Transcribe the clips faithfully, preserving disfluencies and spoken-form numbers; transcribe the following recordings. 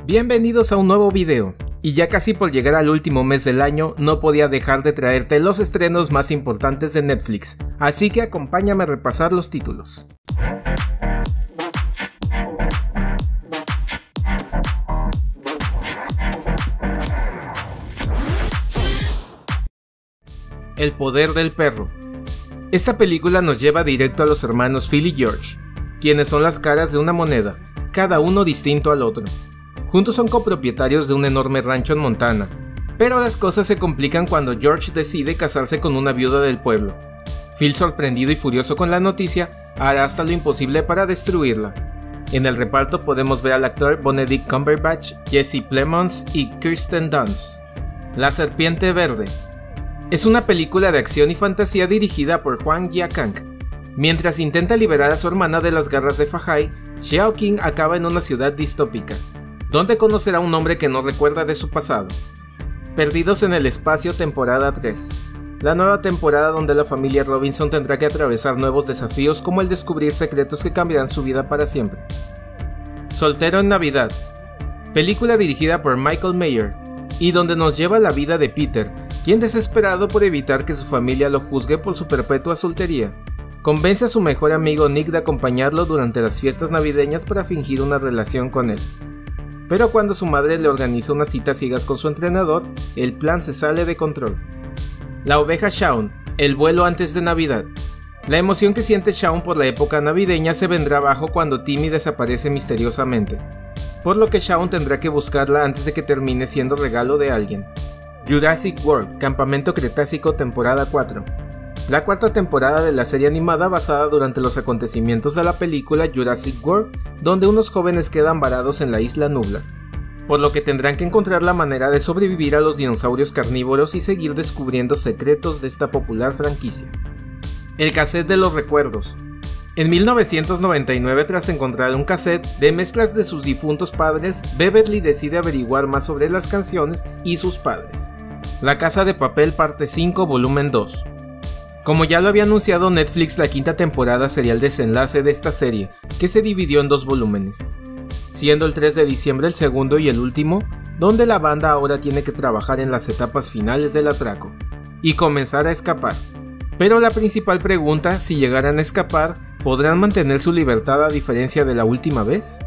Bienvenidos a un nuevo video, y ya casi por llegar al último mes del año no podía dejar de traerte los estrenos más importantes de Netflix, así que acompáñame a repasar los títulos. El poder del perro. Esta película nos lleva directo a los hermanos Phil y George, quienes son las caras de una moneda, cada uno distinto al otro. Juntos son copropietarios de un enorme rancho en Montana, pero las cosas se complican cuando George decide casarse con una viuda del pueblo. Phil, sorprendido y furioso con la noticia, hará hasta lo imposible para destruirla. En el reparto podemos ver al actor Benedict Cumberbatch, Jesse Plemons y Kirsten Dunst. La serpiente verde. Es una película de acción y fantasía dirigida por Hwang Ya-kang. Mientras intenta liberar a su hermana de las garras de Fahai, Xiao Qing acaba en una ciudad distópica, donde conocerá a un hombre que no recuerda de su pasado. Perdidos en el espacio, temporada tres. La nueva temporada donde la familia Robinson tendrá que atravesar nuevos desafíos como el descubrir secretos que cambiarán su vida para siempre. Soltero en Navidad. Película dirigida por Michael Mayer, y donde nos lleva la vida de Peter, quien, desesperado por evitar que su familia lo juzgue por su perpetua soltería, convence a su mejor amigo Nick de acompañarlo durante las fiestas navideñas para fingir una relación con él. Pero cuando su madre le organiza unas citas ciegas con su entrenador, el plan se sale de control. La oveja Shaun, el vuelo antes de Navidad. La emoción que siente Shaun por la época navideña se vendrá abajo cuando Timmy desaparece misteriosamente, por lo que Shaun tendrá que buscarla antes de que termine siendo regalo de alguien. Jurassic World, Campamento Cretácico, temporada cuatro. La cuarta temporada de la serie animada basada durante los acontecimientos de la película Jurassic World, donde unos jóvenes quedan varados en la isla Nublar, por lo que tendrán que encontrar la manera de sobrevivir a los dinosaurios carnívoros y seguir descubriendo secretos de esta popular franquicia. El cassette de los recuerdos. En mil novecientos noventa y nueve, tras encontrar un cassette de mezclas de sus difuntos padres, Beverly decide averiguar más sobre las canciones y sus padres. La Casa de Papel parte cinco, volumen dos. Como ya lo había anunciado Netflix, la quinta temporada sería el desenlace de esta serie, que se dividió en dos volúmenes, siendo el tres de diciembre el segundo y el último, donde la banda ahora tiene que trabajar en las etapas finales del atraco, y comenzar a escapar. Pero la principal pregunta, si llegaran a escapar, ¿podrán mantener su libertad a diferencia de la última vez?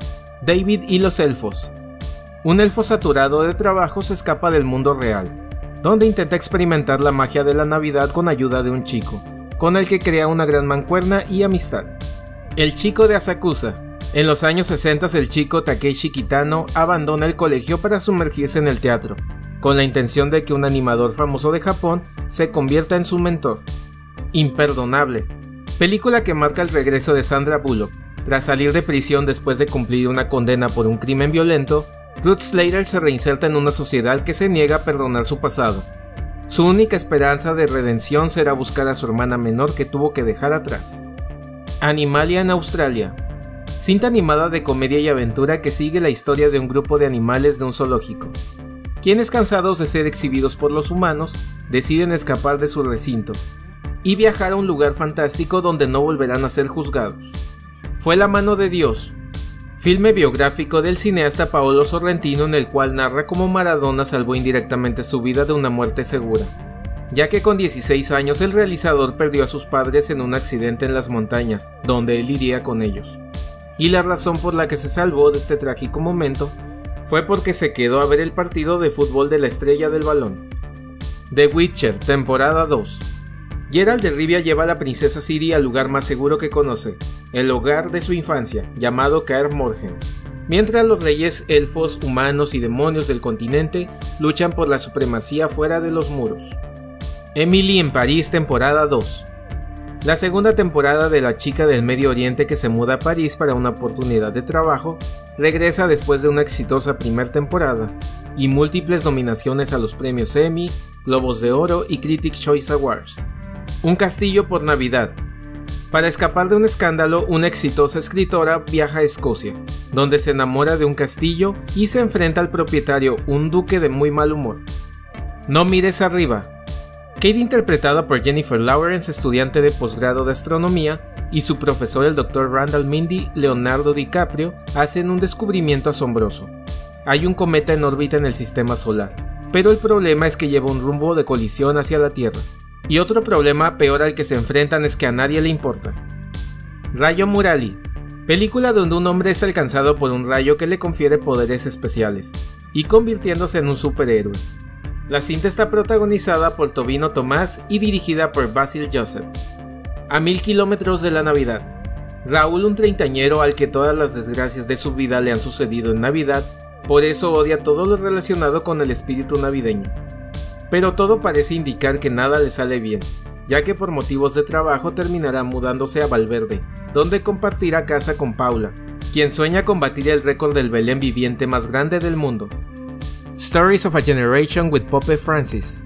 David y los elfos. Un elfo saturado de trabajo se escapa del mundo real, donde intenta experimentar la magia de la Navidad con ayuda de un chico, con el que crea una gran mancuerna y amistad. El chico de Asakusa. En los años sesenta, el chico Takeshi Kitano abandona el colegio para sumergirse en el teatro, con la intención de que un animador famoso de Japón se convierta en su mentor. Imperdonable. Película que marca el regreso de Sandra Bullock. Tras salir de prisión después de cumplir una condena por un crimen violento, Ruth Slater se reinserta en una sociedad que se niega a perdonar su pasado. Su única esperanza de redención será buscar a su hermana menor que tuvo que dejar atrás. Animalia en Australia. Cinta animada de comedia y aventura que sigue la historia de un grupo de animales de un zoológico, quienes, cansados de ser exhibidos por los humanos, deciden escapar de su recinto y viajar a un lugar fantástico donde no volverán a ser juzgados. Fue la mano de Dios, filme biográfico del cineasta Paolo Sorrentino, en el cual narra cómo Maradona salvó indirectamente su vida de una muerte segura, ya que con dieciséis años el realizador perdió a sus padres en un accidente en las montañas, donde él iría con ellos. Y la razón por la que se salvó de este trágico momento fue porque se quedó a ver el partido de fútbol de la estrella del balón. The Witcher, temporada dos. Geralt de Rivia lleva a la princesa Ciri al lugar más seguro que conoce, el hogar de su infancia, llamado Kaer Morhen, mientras los reyes, elfos, humanos y demonios del continente luchan por la supremacía fuera de los muros. Emily en París, temporada dos. La segunda temporada de la chica del Medio Oriente que se muda a París para una oportunidad de trabajo, regresa después de una exitosa primera temporada y múltiples nominaciones a los premios Emmy, Globos de Oro y Critics' Choice Awards. Un castillo por Navidad. Para escapar de un escándalo, una exitosa escritora viaja a Escocia, donde se enamora de un castillo y se enfrenta al propietario, un duque de muy mal humor. No mires arriba. Kate, interpretada por Jennifer Lawrence, estudiante de posgrado de astronomía, y su profesor, el doctor Randall Mindy Leonardo DiCaprio, hacen un descubrimiento asombroso. hay un cometa en órbita en el sistema solar, pero el problema es que lleva un rumbo de colisión hacia la Tierra. Y otro problema peor al que se enfrentan es que a nadie le importa. Rayo Murali, película donde un hombre es alcanzado por un rayo que le confiere poderes especiales, y convirtiéndose en un superhéroe. La cinta está protagonizada por Tobino Tomás y dirigida por Basil Joseph. A mil kilómetros de la Navidad, Raúl, un treintañero al que todas las desgracias de su vida le han sucedido en Navidad, por eso odia todo lo relacionado con el espíritu navideño. Pero todo parece indicar que nada le sale bien, ya que por motivos de trabajo terminará mudándose a Valverde, donde compartirá casa con Paula, quien sueña con batir el récord del Belén viviente más grande del mundo. Stories of a Generation with Pope Francis.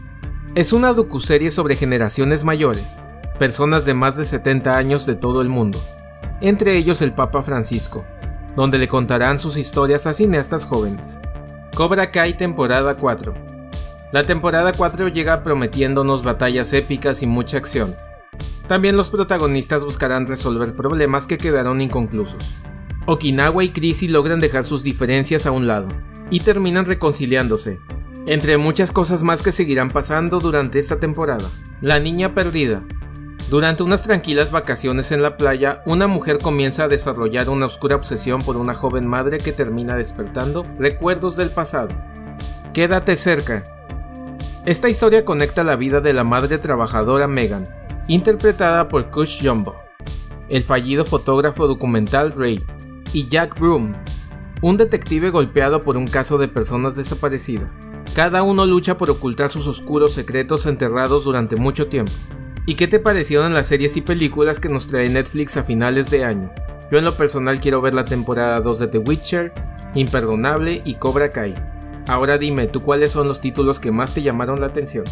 Es una docuserie sobre generaciones mayores, personas de más de setenta años de todo el mundo, entre ellos el Papa Francisco, donde le contarán sus historias a cineastas jóvenes. Cobra Kai temporada cuatro. La temporada cuatro llega prometiéndonos batallas épicas y mucha acción. También los protagonistas buscarán resolver problemas que quedaron inconclusos. Okinawa y Chrissy logran dejar sus diferencias a un lado, y terminan reconciliándose, entre muchas cosas más que seguirán pasando durante esta temporada. La niña perdida. Durante unas tranquilas vacaciones en la playa, una mujer comienza a desarrollar una oscura obsesión por una joven madre que termina despertando recuerdos del pasado. Quédate cerca. Esta historia conecta la vida de la madre trabajadora Megan, interpretada por Cush Jumbo, el fallido fotógrafo documental Ray, y Jack Broom, un detective golpeado por un caso de personas desaparecidas. Cada uno lucha por ocultar sus oscuros secretos enterrados durante mucho tiempo. ¿Y qué te parecieron las series y películas que nos trae Netflix a finales de año? Yo en lo personal quiero ver la temporada dos de The Witcher, Imperdonable y Cobra Kai. Ahora dime, ¿tú cuáles son los títulos que más te llamaron la atención?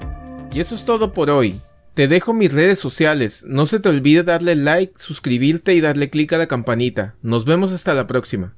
Y eso es todo por hoy. Te dejo mis redes sociales, no se te olvide darle like, suscribirte y darle click a la campanita. Nos vemos hasta la próxima.